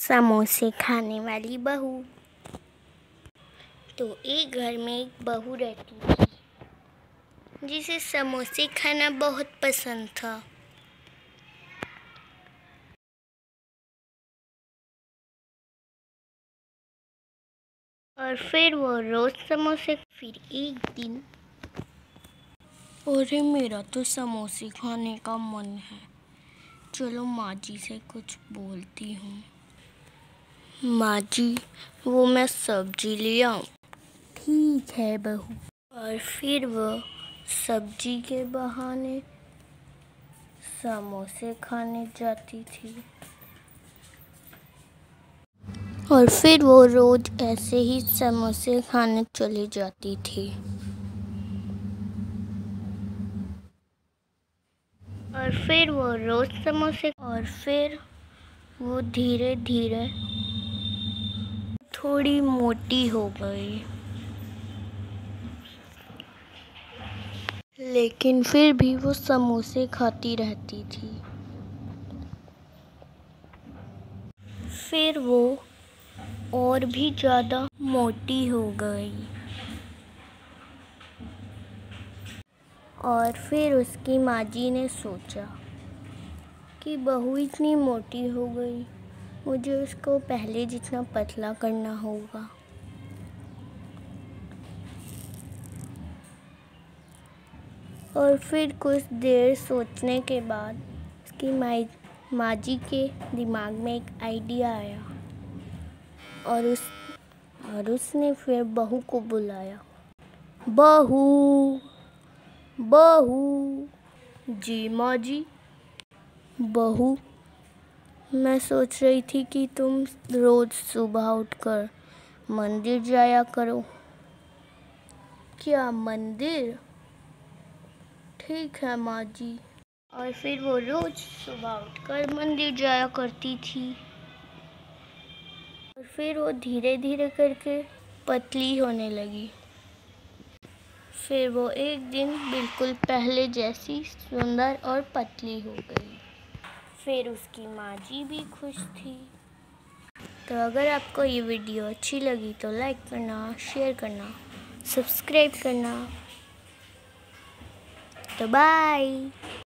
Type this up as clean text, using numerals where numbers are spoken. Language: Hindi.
समोसे खाने वाली बहू। तो एक घर में एक बहू रहती थी जिसे समोसे खाना बहुत पसंद था। और फिर वो रोज समोसे। फिर एक दिन, अरे मेरा तो समोसे खाने का मन है, चलो माँ जी से कुछ बोलती हूँ। माँ जी, वो मैं सब्जी ले आऊँ? ठीक है बहू। और फिर वो सब्जी के बहाने समोसे खाने जाती थी। और फिर वो रोज ऐसे ही समोसे खाने चली जाती थी। और फिर वो रोज समोसे। और फिर वो धीरे धीरे थोड़ी मोटी हो गई, लेकिन फिर भी वो समोसे खाती रहती थी। फिर वो और भी ज़्यादा मोटी हो गई। और फिर उसकी माँ जी ने सोचा कि बहू इतनी मोटी हो गई, मुझे उसको पहले जितना पतला करना होगा। और फिर कुछ देर सोचने के बाद उसकी माँ जी के दिमाग में एक आइडिया आया। और उसने फिर बहू को बुलाया। बहू, बहू। जी माँ जी। बहू, मैं सोच रही थी कि तुम रोज सुबह उठकर मंदिर जाया करो। क्या मंदिर? ठीक है माँ जी। और फिर वो रोज सुबह उठकर मंदिर जाया करती थी। और फिर वो धीरे धीरे करके पतली होने लगी। फिर वो एक दिन बिल्कुल पहले जैसी सुंदर और पतली हो गई। फिर उसकी माँ जी भी खुश थी। तो अगर आपको ये वीडियो अच्छी लगी तो लाइक करना, शेयर करना, सब्सक्राइब करना। तो बाय।